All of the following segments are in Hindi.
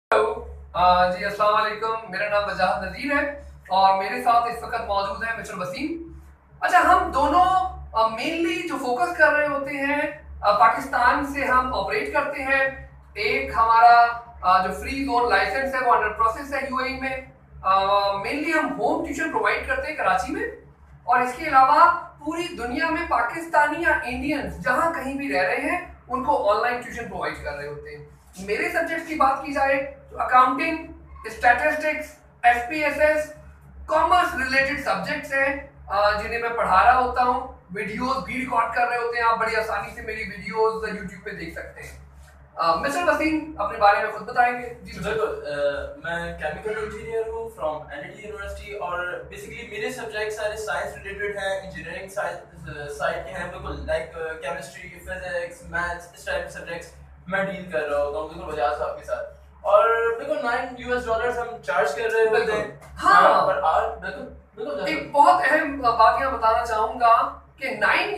जी अस्सलाम वालेकुम। मेरा नाम वजाहत नज़ीर है और मेरे साथ इस वक्त मौजूद है मिस्टर वसीम। अच्छा, हम दोनों मेनली जो फोकस कर रहे होते हैं पाकिस्तान से हम ऑपरेट करते हैं। एक हमारा जो फ्री जोन लाइसेंस है वो अंडर प्रोसेस है यूएई में। मेनली हम होम ट्यूशन प्रोवाइड करते हैं कराची में, और इसके अलावा पूरी दुनिया में पाकिस्तानी या इंडियंस जहां कहीं भी रह रहे हैं उनको ऑनलाइन ट्यूशन प्रोवाइड कर रहे होते हैं। मेरे सब्जेक्ट की बात की जाए तो accounting, statistics, SPSS, commerce related subjects हैं जिन्हें मैं पढ़ा रहा होता हूँ। वीडियोस भी रिकॉर्ड कर रहे होते हैं, आप बड़ी आसानी से मेरी वीडियोस यूट्यूब पे देख सकते हैं। मिस्टर वसीम अपने बारे में खुद बताएंगे। जी बिल्कुल, मैं केमिकल इंजीनियर हूँ फ्रॉम एनआईटी यूनिवर्सिटी, और बेसिकली मेरे सब्जेक्ट सारे साइंस रिलेटेड हैं, इंजीनियरिंग साइड के हैं। बिल्कुल लाइक केमिस्ट्री, फिजिक्स, मैथ्स, इस टाइप के सब्जेक्ट्स मैं डील कर रहा होता हूँ बिल्कुल वजाज साहब के साथ। और बिल्कुल $9 हम चार्ज कर रहे होते हैं। हाँ, पर आज बिल्कुल एक बहुत अहम बात यहाँ बताना चाहूंगा कि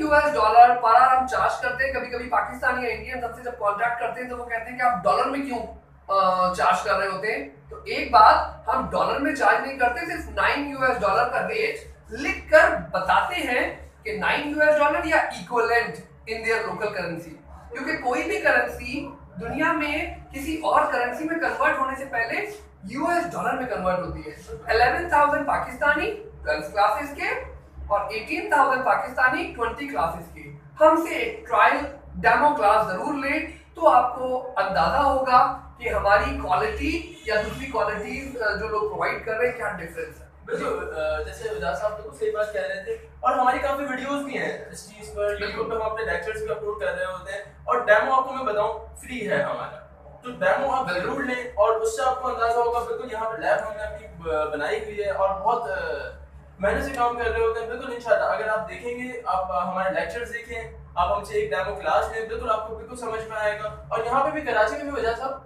$9 पर आवर हम चार्ज करते हैं। कभी कभी पाकिस्तानी या इंडियन हमसे जब कॉन्टैक्ट करते हैं तो वो कहते हैं कि आप डॉलर में क्यों चार्ज कर रहे होते हैं। तो एक बात, हम डॉलर में चार्ज नहीं करते, सिर्फ $9 का रेट लिख कर बताते हैं कि $9 या equivalent in their local currency. क्योंकि कोई भी करेंसी दुनिया में किसी और करेंसी में कन्वर्ट होने से पहले यूएस डॉलर में कन्वर्ट होती है। 11,000 पाकिस्तानी 12 क्लासेस के और 18,000 पाकिस्तानी 20 क्लासेस के। हमसे एक ट्रायल डेमो क्लास जरूर लें तो आपको अंदाजा होगा कि हमारी क्वालिटी या दूसरी क्वालिटीज जो लोग प्रोवाइड कर रहे हैं क्या डिफरेंस है। बिल्कुल, जैसे वजाज साहब बिल्कुल सही बात कह रहे थे, और हमारी काफी वीडियोस भी हैं इस चीज पर। यूट्यूब पे हम अपने लेक्चर्स भी अपलोड कर रहे होते हैं, और डेमो आपको मैं बताऊं फ्री है हमारा, तो डेमो आप जरूर लें और उससे आपको अंदाजा होगा। बिल्कुल यहाँ पे लैब हमने अपनी बनाई हुई है और बहुत मेहनत से काम कर रहे होते हैं। बिल्कुल इंशाल्लाह अगर आप देखेंगे, आप हमारे लेक्चर्स देखें, आप हमसे एक डेमो क्लास लें, बिल्कुल आपको बिल्कुल समझ में आएगा। और यहाँ पे भी कराची में भी वजह साहब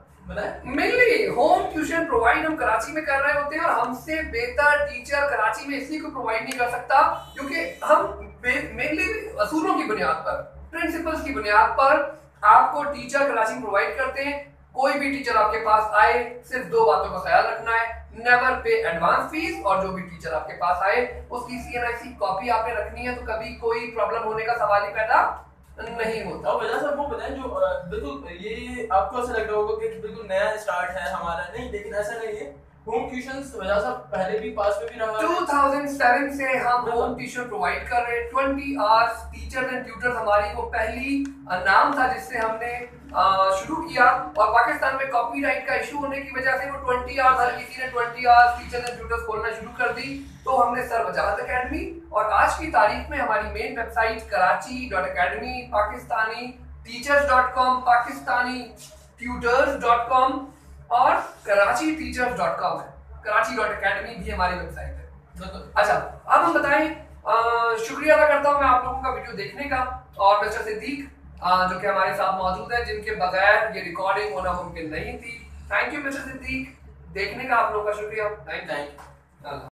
मेनली होम ट्यूशन प्रोवाइड हम कराची में कर रहे होते हैं, और हमसे बेहतर टीचर कराची में इसलिए कोई प्रोवाइड नहीं कर सकता क्योंकि हम मेनली असूलों की बुनियाद पर, प्रिंसिपल्स की बुनियाद पर आपको टीचर कराची में प्रोवाइड करते हैं। कोई भी टीचर आपके पास आए, सिर्फ दो बातों का ख्याल रखना है, नेवर पे एडवांस फीस, और जो भी टीचर आपके पास आए उसकी CNIC कॉपी आपने रखनी है, तो कभी कोई प्रॉब्लम होने का सवाल ही पैदा नहीं होता। और वजह साहब वो बताएं जो बिल्कुल ये आपको ऐसा लग रहा होगा कि बिल्कुल नया स्टार्ट है हमारा, नहीं, लेकिन ऐसा नहीं है। होम ट्यूशंस वजह साहब पहले भी पास में भी रहा है। 2007 से हम होम ट्यूशन प्रोवाइड कर रहे हैं। 20 आवर्स टीचर्स एंड ट्यूटर्स हमारी वो पहली नाम था जिससे हमने शुरू किया, और पाकिस्तान में कॉपीराइट का इशू होने की वजह से वो 20 आवर्स हर किसी ने 20 आवर्स टीचर्स एंड ट्यूटर्स खोलना शुरू कर दी। तो हमने सर वजाहत अकेडमी, और आज की तारीख में हमारी मेन वेबसाइट कराची.academy, पाकिस्तानी teachers.com, पाकिस्तानी tutors.com और कराची teachers.com है। कराची.academy भी हमारी वेबसाइट है। अच्छा, अब हम बताएं, शुक्रिया अदा करता हूं मैं आप लोगों का वीडियो देखने का, और मिस्टर सिद्दीक जो कि हमारे साथ मौजूद है, जिनके बगैर ये रिकॉर्डिंग होना मुमकिन नहीं थी। थैंक यू मिस्टर सिद्दीक, देखने का आप लोगों का शुक्रिया। Thank you.